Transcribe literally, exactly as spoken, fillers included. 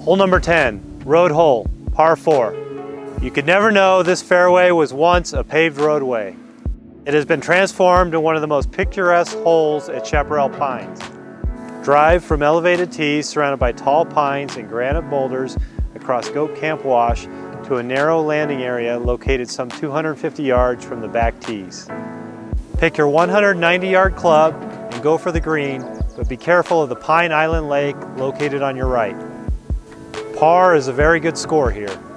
Hole number ten, road hole, par four. You could never know this fairway was once a paved roadway. It has been transformed into one of the most picturesque holes at Chaparral Pines. Drive from elevated tees surrounded by tall pines and granite boulders across Goat Camp Wash to a narrow landing area located some two hundred fifty yards from the back tees. Pick your one hundred ninety yard club and go for the green, but be careful of the Pine Island Lake located on your right. Par is a very good score here.